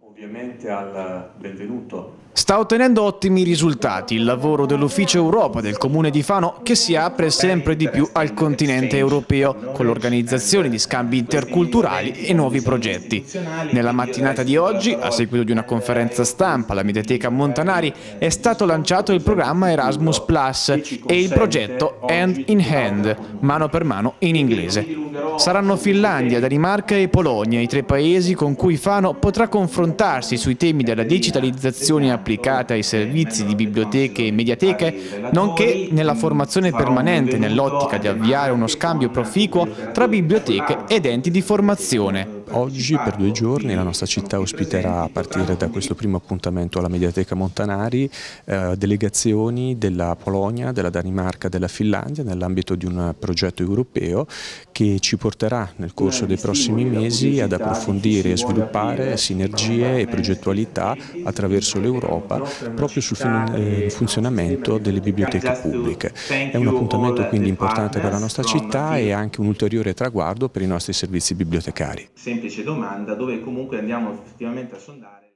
Ovviamente al benvenuto. Sta ottenendo ottimi risultati il lavoro dell'Ufficio Europa del Comune di Fano, che si apre sempre di più al continente europeo con l'organizzazione di scambi interculturali e nuovi progetti. Nella mattinata di oggi, a seguito di una conferenza stampa alla Mediateca Montanari, è stato lanciato il programma Erasmus Plus e il progetto Hand in Hand, mano per mano in inglese. Saranno Finlandia, Danimarca e Polonia i tre paesi con cui Fano potrà confrontarsi sui temi della digitalizzazione applicata ai servizi di biblioteche e mediateche, nonché nella formazione permanente nell'ottica di avviare uno scambio proficuo tra biblioteche ed enti di formazione. Oggi per 2 giorni la nostra città ospiterà, a partire da questo primo appuntamento alla Mediateca Montanari, delegazioni della Polonia, della Danimarca, della Finlandia nell'ambito di un progetto europeo che ci porterà nel corso dei prossimi mesi ad approfondire e sviluppare sinergie e progettualità attraverso l'Europa proprio sul funzionamento delle biblioteche pubbliche. È un appuntamento quindi importante per la nostra città e anche un ulteriore traguardo per i nostri servizi bibliotecari. Semplice domanda dove comunque andiamo effettivamente a sondare.